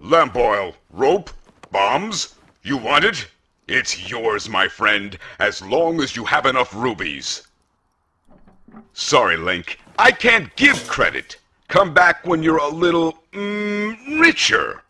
Lamp oil, rope, bombs? You want it? It's yours, my friend, as long as you have enough rubies. Sorry, Link. I can't give credit. Come back when you're a little, richer.